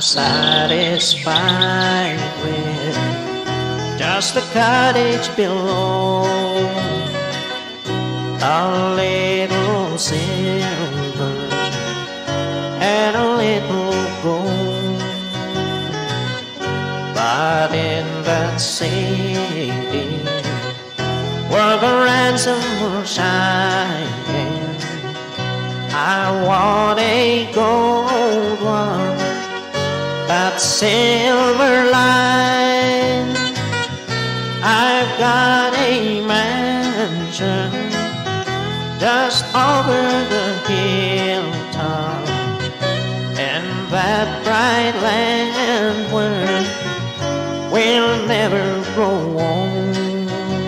satisfied with just the cottage below, a little silver and a little gold. But in that city where the ransom was shining, I want a gold one, that silver line. I've got a mansion just over the hilltop, and that bright land where we'll never grow old.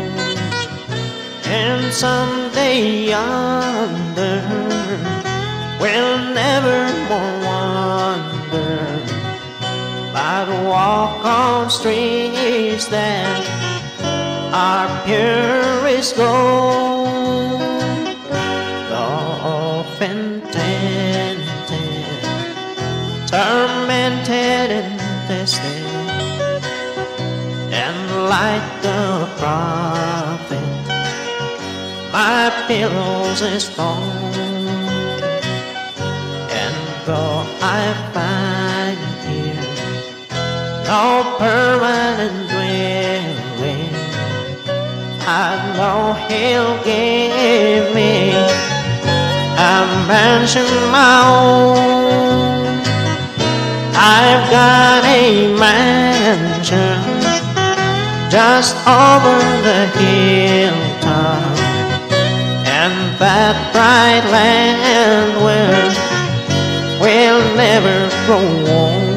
And someday yonder we'll never more wander, but walk on streets that are purest gold. Often tempted, tormented and tested, and like the prophet, my pillows is stone. And though I find here no permanent dwelling, I know He'll give me a mansion my own. I've got a mansion just over the hilltop, and that bright land where we'll never grow old.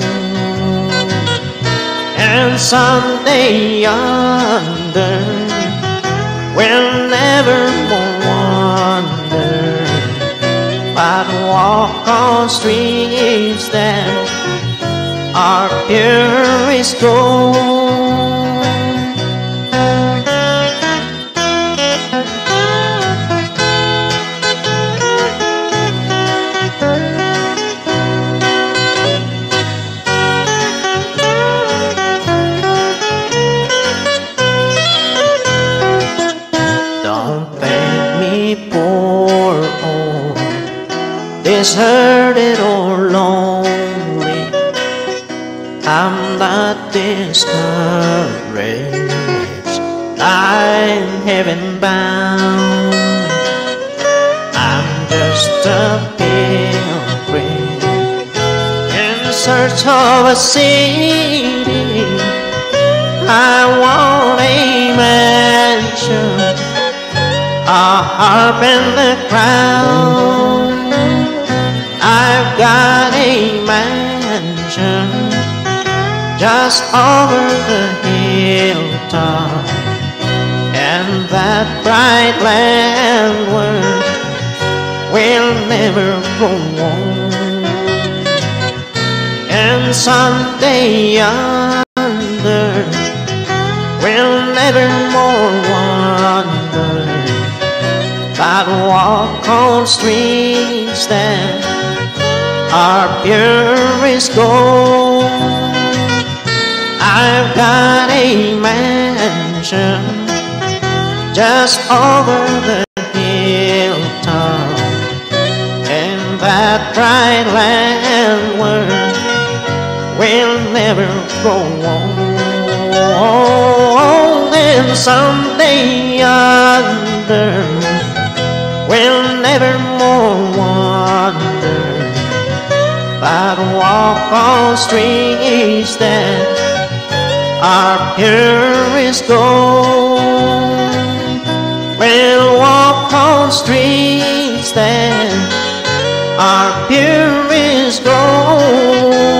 And someday yonder we'll never more wander, but walk on streets that are purest gold. Deserted or lonely, I'm not discouraged, I'm heaven bound. I'm just a pilgrim in search of a city. I want a mansion, a harp and the crown. I've got a mansion just over the hilltop, and that bright land where we'll never grow old. And someday yonder we'll never more wander, but walk on streets that are purest gold. I've got a mansion just over the hilltop, and that bright land where we'll never grow old. And someday yonder we'll never more wander, but walk on streets that are purest gold. We'll walk on streets that are purest gold.